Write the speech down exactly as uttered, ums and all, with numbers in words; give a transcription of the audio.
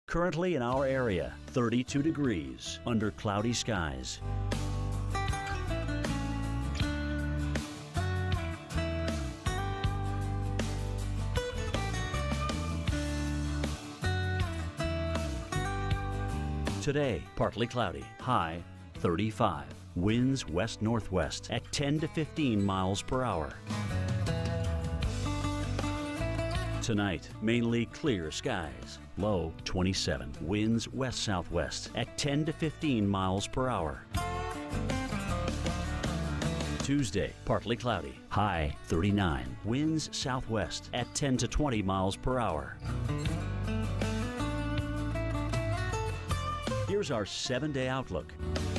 Currently in our area, thirty-two degrees under cloudy skies. Today, partly cloudy, high thirty-five. Winds west-northwest at ten to fifteen miles per hour. Tonight, mainly clear skies, low twenty-seven. Winds west-southwest at ten to fifteen miles per hour. Tuesday, partly cloudy, high thirty-nine. Winds southwest at ten to twenty miles per hour. Here's our seven-day outlook.